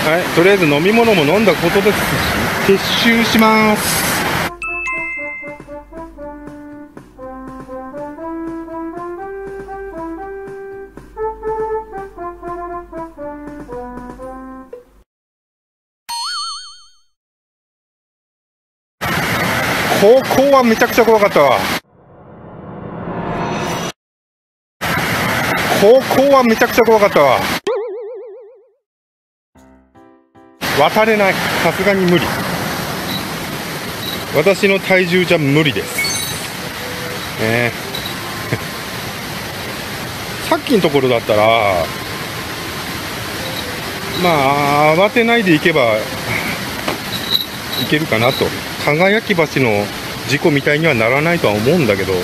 はい、とりあえず飲み物も飲んだことですし、撤収します。高校はめちゃくちゃ怖かったわ。高校はめちゃくちゃ怖かったわ。渡れない、さすがに無理。私の体重じゃ無理ですね。さっきのところだったらまあ慌てないでいけばいけるかなと。輝き橋の事故みたいにはならないとは思うんだけど、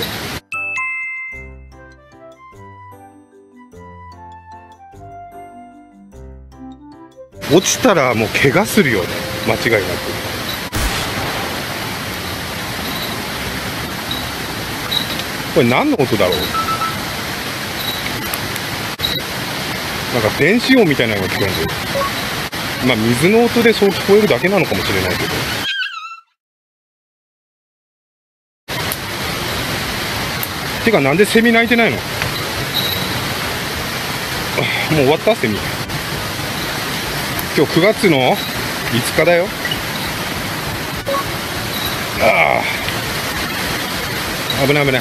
落ちたらもう怪我するよね、間違いなく。これ何の音だろう。なんか電子音みたいなのが聞こえるんだよ。まあ水の音でそう聞こえるだけなのかもしれないけど。てかなんでセミ鳴いてないの。もう終わったセミ。今日9月の5日だよ。ああ、危ない危ない。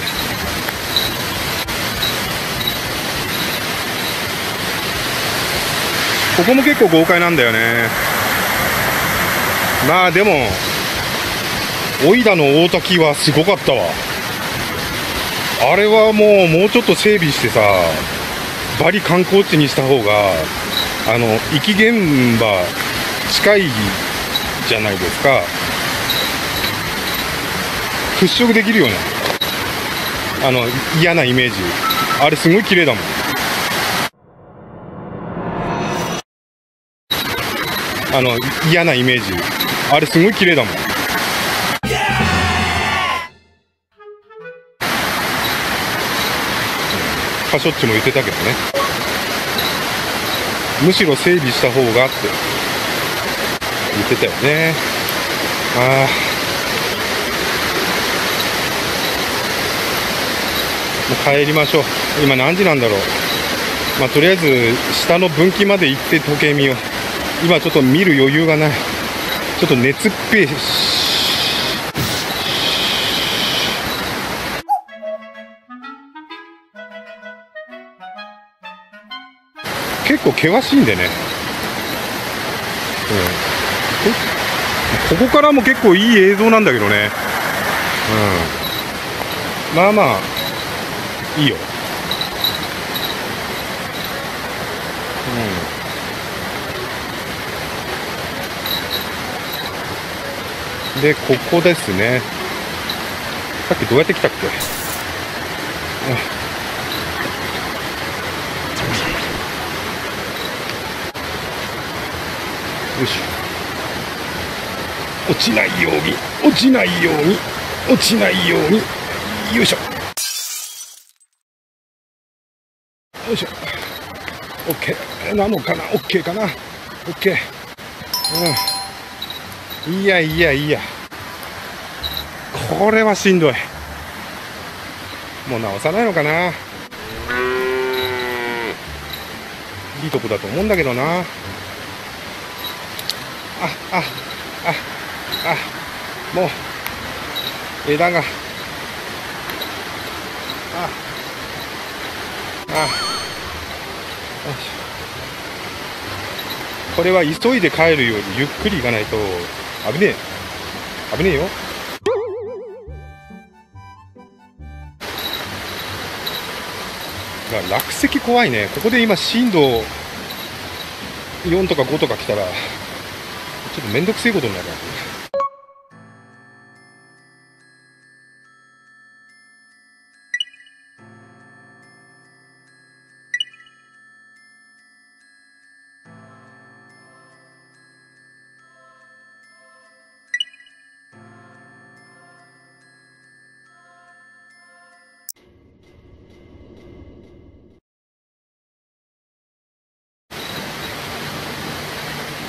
ここも結構豪快なんだよね。まあでもオイラの大滝はすごかったわ。あれはもうちょっと整備してさ、バリ観光地にした方が遺棄現場近いじゃないですか。払拭できるよね、嫌なイメージ。あれすごい綺麗だもん。嫌なイメージ。あれすごい綺麗だもん。カショッチも言ってたけどね、むしろ整備した方がって言ってたよね。ああ、もう帰りましょう。今何時なんだろう。まあとりあえず下の分岐まで行って時計見よう。今ちょっと見る余裕がない。ちょっと熱っぺいし。結構険しいんでね、ここからも結構いい映像なんだけどね、まあまあいいよ、でここですね。さっきどうやって来たっけ。よし、落ちないように落ちないように落ちないように、よいしょよいしょ。 OK なのかな。 OK かな。 OK、いやいやいや、これはしんどい。もう直さないのかな。いいとこだと思うんだけどな。もう枝がこれは急いで帰るよりゆっくり行かないと危ねえよ。落石怖いね。ここで今震度4とか5とか来たらちょっとめんどくせえことになるわけ。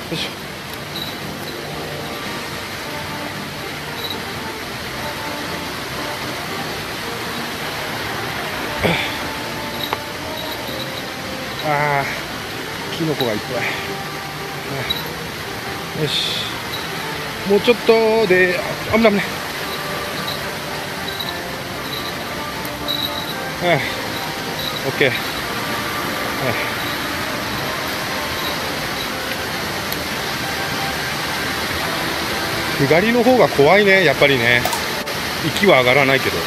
いしょ。ああ、キノコがいっぱい。よし。もうちょっとで、危ない危ない。オッケー。下りの方が怖いね、やっぱりね。息は上がらないけど。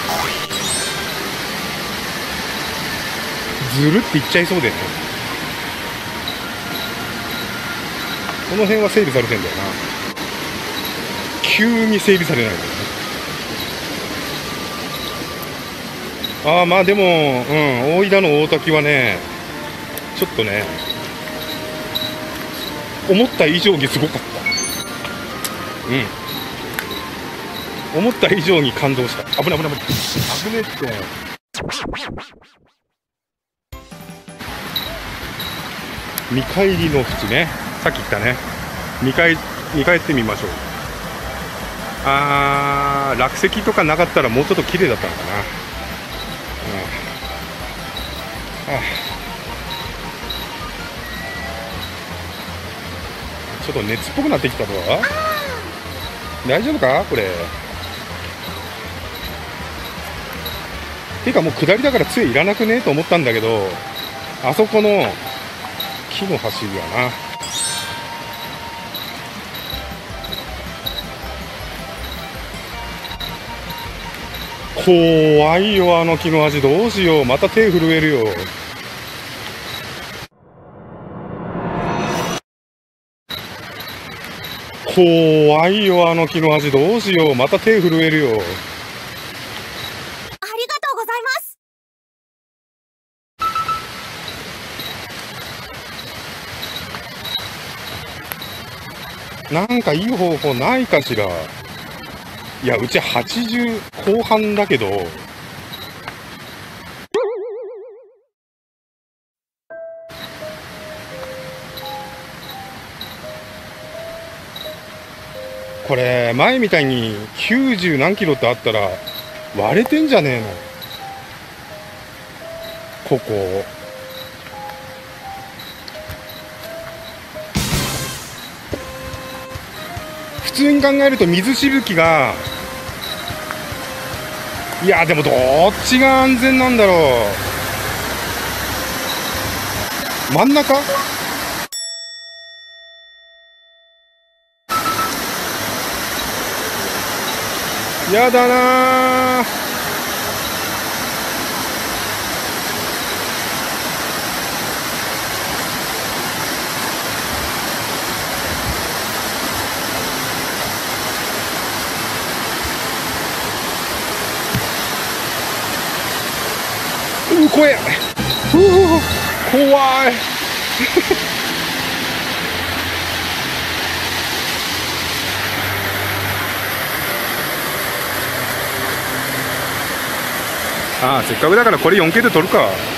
ずるっていっちゃいそうでね。この辺は整備されてんだよな。急に整備されないんだよね。ああ、まあでも、大井田の大滝はね、ちょっとね、思った以上にすごかった。思った以上に感動した。危ない危ない危ない。危ねえって。見返りの淵ね。さっき言ったね。見返ってみましょう。落石とかなかったらもうちょっと綺麗だったのかな。ちょっと熱っぽくなってきたぞ。大丈夫かこれ。ていうかもう下りだから杖いらなくねと思ったんだけど、あそこの木の走りやな。怖いよ、あの木の端。どうしよう、また手震えるよ。怖いよ、あの木の端。どうしよう、また手震えるよ。 ありがとうございます。 なんかいい方法ないかしら。いや、うち80後半だけど、これ前みたいに90何キロってあったら割れてんじゃねえのここ。普通に考えると水しぶきが、いやでもどっちが安全なんだろう。真ん中やだなー。怖い。怖い。せっかくだからこれ 4K で撮るか。